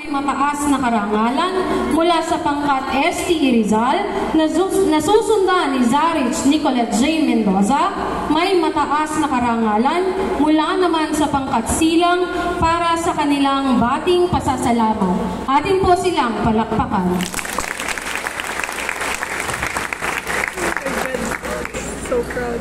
Mataas na karangalan mula sa pangkat ST Rizal na susundan ni Zarich Nicolette J. Mendoza. May mataas na karangalan mula naman sa pangkat silang para sa kanilang bating pasasalamat. Atin po silang palakpakan. So proud.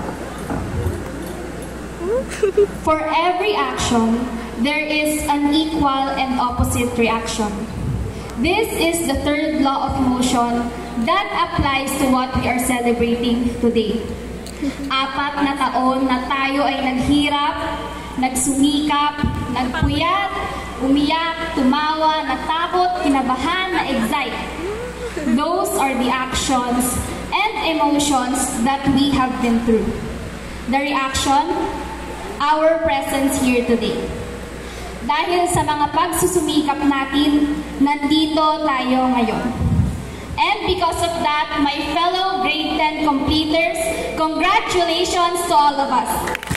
For every action, there is an equal and opposite reaction. This is the third law of motion that applies to what we are celebrating today. 4 na taon na tayo ay naghirap, nagsumikap, nagpuyat, umiyak, tumawa, natakot, kinabahan, na-excite. Those are the actions and emotions that we have been through. The reaction, our presence here today. Dahil sa mga pagsusumikap natin, nandito tayo ngayon. And because of that, my fellow grade 10 completers, congratulations to all of us.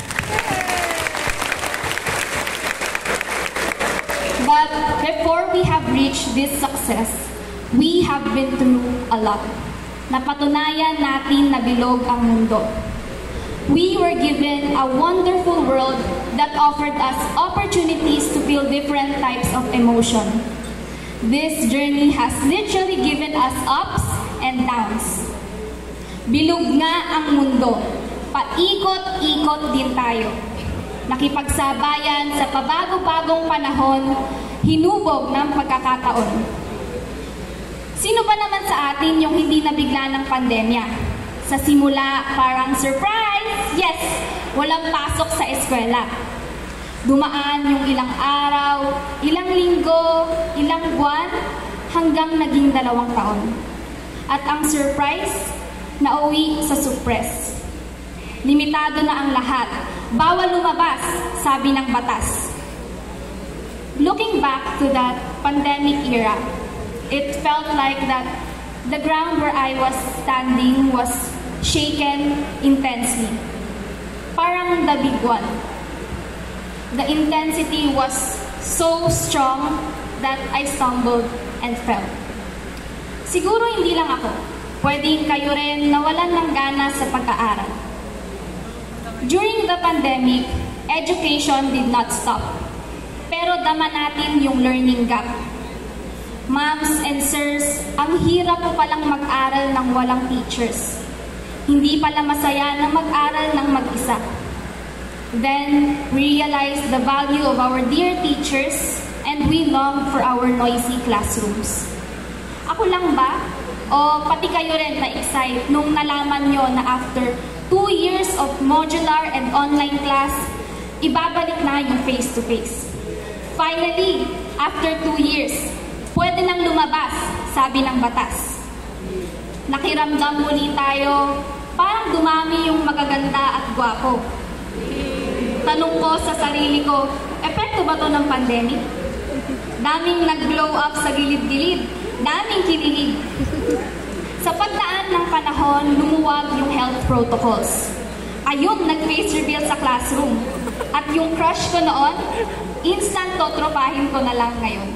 But before we have reached this success, we have been through a lot. Napatunayan natin na bilog ang mundo. We were given a wonderful world that offered us opportunities to feel different types of emotion. This journey has literally given us ups and downs. Bilog nga ang mundo. Paikot-ikot din tayo. Nakipagsabayan sa pabago-bagong panahon, hinubog ng pagkakataon. Sino ba naman sa atin yung hindi nabigla ng pandemya? Sa simula, parang surprise! Yes! Walang pasok sa eskwela. Dumaan yung ilang araw, ilang linggo, ilang buwan, hanggang naging 2 taon. At ang surprise, nauwi sa suppress. Limitado na ang lahat. Bawal lumabas, sabi ng batas. Looking back to that pandemic era, it felt like that the ground where I was standing was shaken intensely. Parang the big one. The intensity was so strong that I stumbled and fell. Siguro hindi lang ako. Pwedeng kayo rin nawalan ng gana sa pag-aaral. During the pandemic, education did not stop. Pero dama natin yung learning gap. Moms and sirs, ang hirap po palang mag-aral ng walang teachers. Hindi pala masaya na mag-aral ng mag-isa. Then, we realized the value of our dear teachers and we longed for our noisy classrooms. Ako lang ba? O pati kayo rin na-excite nung nalaman nyo na after 2 years of modular and online class, ibabalik na yung face-to-face. Finally, after 2 years, pwede nang lumabas, sabi ng batas. Nakiramdam muli tayo, parang dumami yung magaganda at gwapo. Tanong ko sa sarili ko, epekto ba to ng pandemic? Daming nag-glow up sa gilid-gilid, daming kinilig. Sa pagdaan ng panahon, lumuwag yung health protocols. Ayun, nag-face reveal sa classroom. At yung crush ko noon, instant totropahin ko na lang ngayon.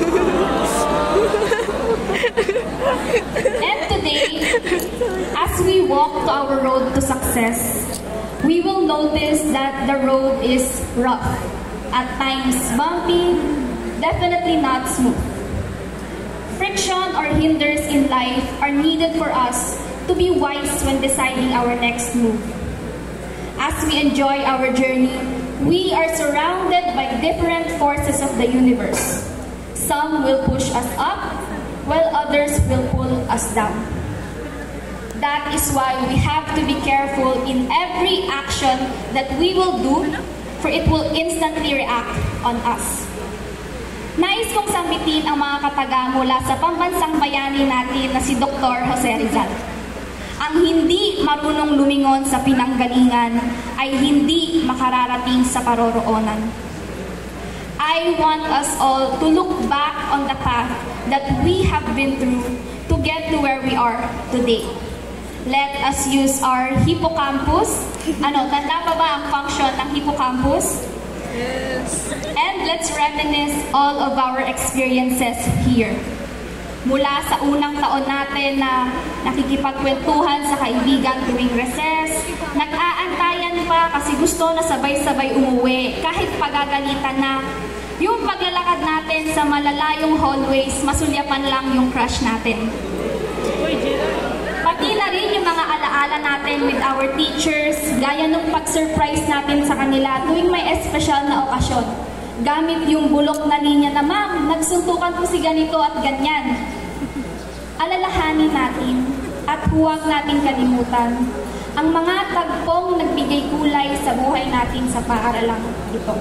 And today, as we walk to our road to success, we will notice that the road is rough, at times bumpy, definitely not smooth. Friction or hinders in life are needed for us to be wise when deciding our next move. As we enjoy our journey, we are surrounded by different forces of the universe. Some will push us up, while others will pull us down. That is why we have to be careful in every action that we will do, for it will instantly react on us. Nais kong sambitin ang mga kataga mula sa pambansang bayani natin na si Dr. Jose Rizal. Ang hindi marunong lumingon sa pinanggalingan ay hindi makararating sa paroroonan. I want us all to look back on the path that we have been through to get to where we are today. Let us use our hippocampus. Tanda pa ba ang function ng hippocampus? Yes. And let's reminisce all of our experiences here. Mula sa unang taon natin na nakikipagkwentuhan sa kaibigan tuwing recess, nag-aantayan pa kasi gusto na sabay-sabay umuwi kahit pagagalitan na. Yung paglalakad natin sa malalayong hallways, masulyapan lang yung crush natin. Pati na rin yung mga alaala natin with our teachers, gaya nung pag-surprise natin sa kanila tuwing may espesyal na okasyon. Gamit yung bulok na linya na, "Ma'am, nagsuntukan po si ganito at ganyan." Alalahanin natin at huwag natin kalimutan ang mga tagpong nagbigay kulay sa buhay natin sa paaralang ito.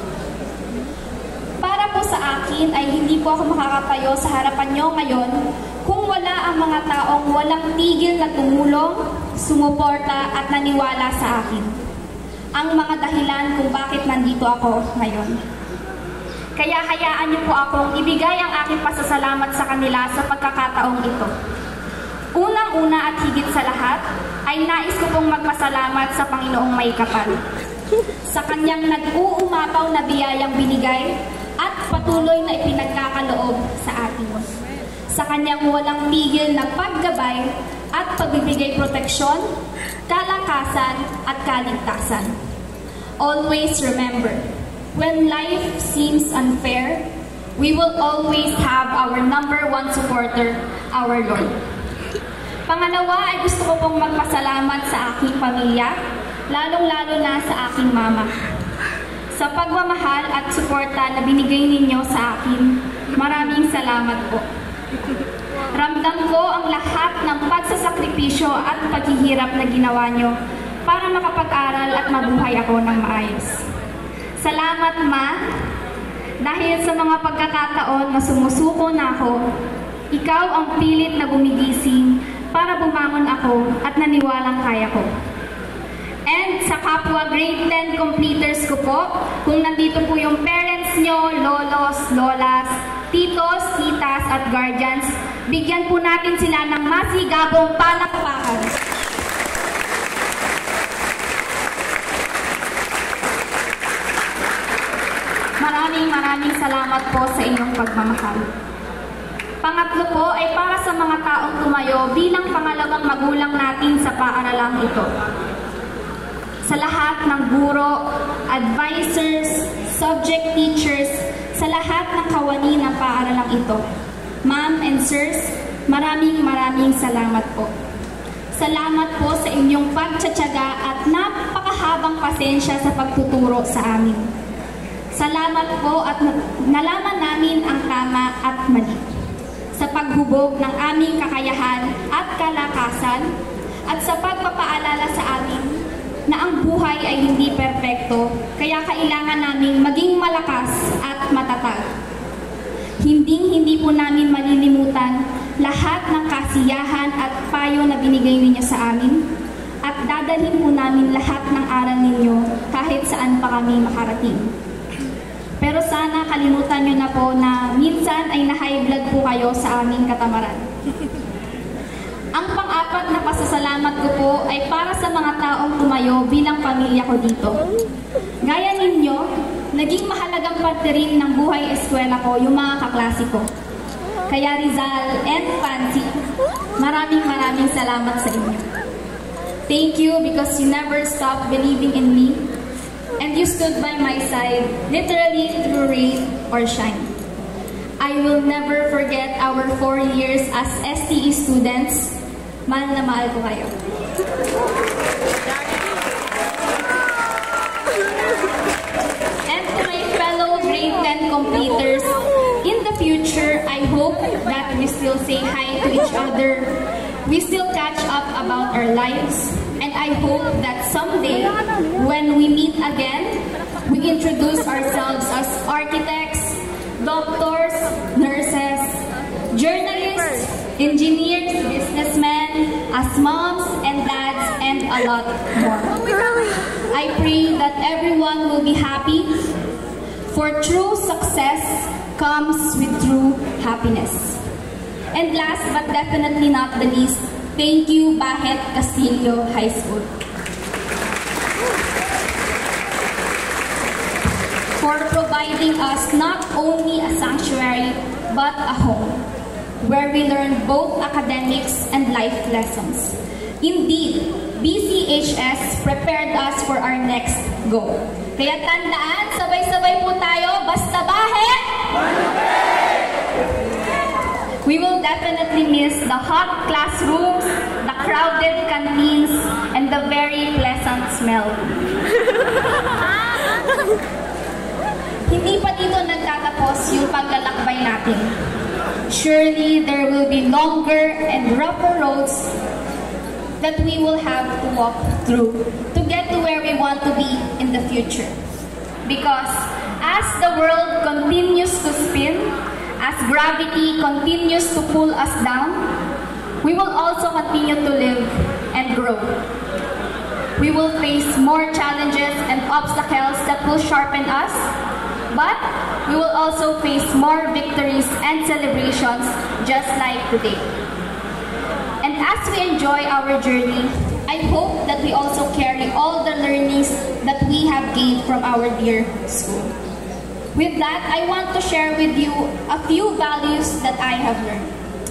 Para po sa akin ay hindi po ako makakatayo sa harapan nyo ngayon kung wala ang mga taong walang tigil na tumulong, sumuporta at naniwala sa akin. Ang mga dahilan kung bakit nandito ako ngayon. Kaya hayaan niyo po akong ibigay ang aking pasasalamat sa kanila sa pagkakataong ito. Unang-una at higit sa lahat, ay nais ko pong magpasalamat sa Panginoong May Kapal. Sa kanyang nag-uumapaw na biyayang binigay at patuloy na ipinagkakaloob sa atin. Sa kanyang walang tigil na paggabay at pagbibigay proteksyon, kalakasan at kaligtasan. Always remember, when life seems unfair, we will always have our number one supporter, our Lord. Pangalawa ay gusto ko pong magpasalamat sa aking pamilya, lalong-lalo na sa aking mama. Sa pagmamahal at suporta na binigay ninyo sa akin, maraming salamat po. Ramdam ko ang lahat ng pagsasakripisyo at paghihirap na ginawa nyo para makapag-aral at mabuhay ako ng maayos. Salamat, Ma, dahil sa mga pagkakataon na sumusuko na ako, ikaw ang pilit na gumigising para bumangon ako at naniwalang kaya ko. And sa kapwa grade 10 completers ko po, kung nandito po yung parents nyo, lolos, lolas, titos, titas at guardians, bigyan po natin sila ng masigabong palakpakan. Maraming salamat po sa inyong pagmamahal. Pangatlo po ay para sa mga taong tumayo bilang pangalawang magulang natin sa paaralang ito. Sa lahat ng guro, advisors, subject teachers, sa lahat ng kawani ng paaralang ito. Ma'am and sirs, maraming salamat po. Salamat po sa inyong pagtsatsaga at napakahabang pasensya sa pagtuturo sa amin. Salamat po at nalaman namin ang tama at mali. Sa paghubog ng aming kakayahan at kalakasan at sa pagpapaalala sa amin na ang buhay ay hindi perpekto, kaya kailangan naming maging malakas at matatag. Hindi po namin malilimutan lahat ng kasiyahan at payo na binigay ninyo sa amin at dadalhin po namin lahat ng aral ninyo kahit saan pa kami makarating. Pero sana kalimutan nyo na po na minsan ay na-high blood po kayo sa aming katamaran. Ang pang-apat na pasasalamat ko po ay para sa mga taong tumayo bilang pamilya ko dito. Gaya ninyo, naging mahalagang parte rin ng buhay eskwela ko yung mga kaklase ko. Kaya Rizal and Fancy, maraming salamat sa inyo. Thank you because you never stopped believing in me. And you stood by my side, literally through rain or shine. I will never forget our 4 years as STE students. Mahal na mahal ko kayo. And to my fellow grade 10 completers, in the future, I hope that we still say hi to each other. We still catch up about our lives. And I hope that someday, when we meet again, we introduce ourselves as architects, doctors, nurses, journalists, engineers, businessmen, as moms and dads, and a lot more. I pray that everyone will be happy, for true success comes with true happiness. And last but definitely not the least, thank you, Bahet Castillo High School. for providing us not only a sanctuary, but a home, where we learn both academics and life lessons. Indeed, BCHS prepared us for our next goal. Kaya tandaan, sabay-sabay po tayo, basta bahe! We will definitely miss the hot classrooms, the crowded canteens, and the very pleasant smell. Hindi pa dito nagtatapos yung paglalakbay natin. Surely there will be longer and rougher roads that we will have to walk through to get to where we want to be in the future. Because as the world continues to spin, as gravity continues to pull us down, we will also continue to live and grow. We will face more challenges and obstacles that will sharpen us, but we will also face more victories and celebrations just like today. And as we enjoy our journey, I hope that we also carry all the learnings that we have gained from our dear school. With that, I want to share with you a few values that I have learned.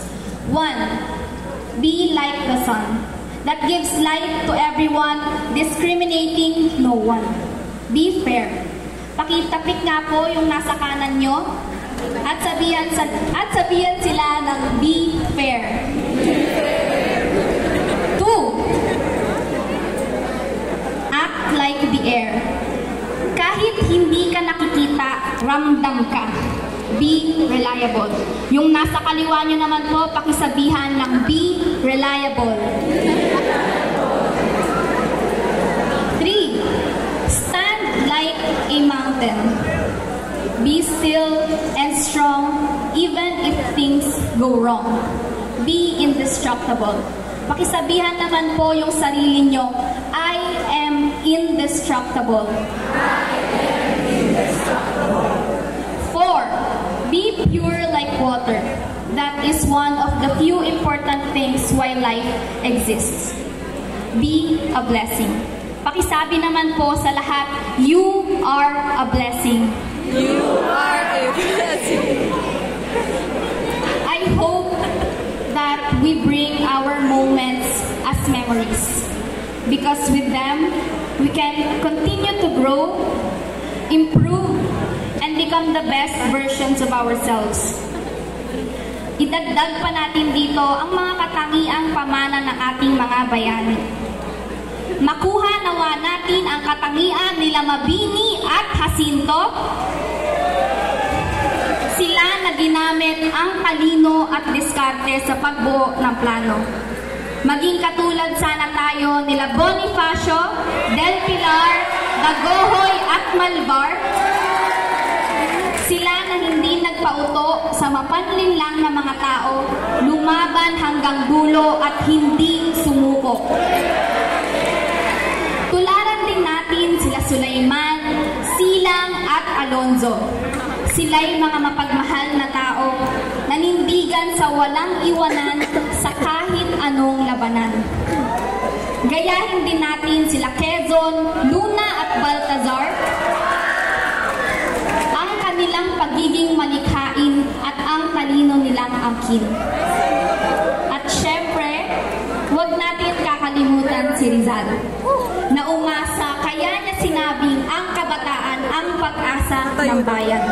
1. Be like the sun, that gives light to everyone, discriminating no one. Be fair. Pakitapik nga po yung nasa kanan nyo at sabihan sila ng be fair. 2. Act like the air. Kahit hindi ka nakikita, ramdam ka. Be reliable. Yung nasa kaliwa nyo naman po, pakisabihan ng be reliable. 3. Stand like a mountain. Be still and strong even if things go wrong. Be indestructible. Pakisabihan naman po yung sarili nyo, I am indestructible. 4. Be pure like water. That is one of the few important things why life exists. Be a blessing. Pakisabi naman po sa lahat, you are a blessing. You are a blessing. I hope that we bring our moments as memories. Because with them, we can continue to grow, improve, and become the best versions of ourselves. Idagdag pa natin dito ang mga katangiang pamana ng ating mga bayani. Makuha nawa natin ang katangian nila Mabini at Jacinto. Sila na ginamit ang talino at diskarte sa pagbuo ng plano. Maging katulad sana tayo nila Bonifacio, Del Pilar, Dagohoy at Malvar. Sila na hindi nagpauto sa mapanlinlang na mga tao, lumaban hanggang dulo at hindi sumuko. Tularan din natin sila Sulaiman, Silang at Alonzo. Sila'y mga mapagmahal na tao, nanindigan sa walang iwanan sa kahit anong labanan. Gayahin din natin sila Quezon, Luna at Baltazar. Ang kanilang pagiging malikhain at ang talino nilang angkin. At syempre, huwag natin kakalimutan si Rizal, na umasa kaya niya sinabing ang kabataan ang pag-asa ng bayan.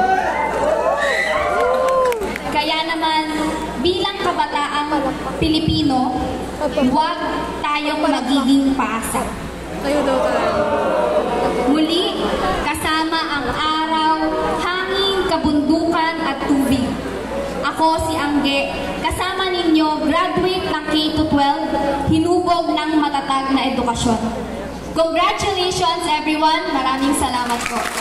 Kaya naman, bilang kabataang Pilipino, huwag tayong magiging paasa. Muli, kasama ang araw, hangin, kabundukan at tubig. Ako si Ange, kasama ninyo, graduate ng K-12, hinubog ng matatag na edukasyon. Congratulations everyone! Maraming salamat po.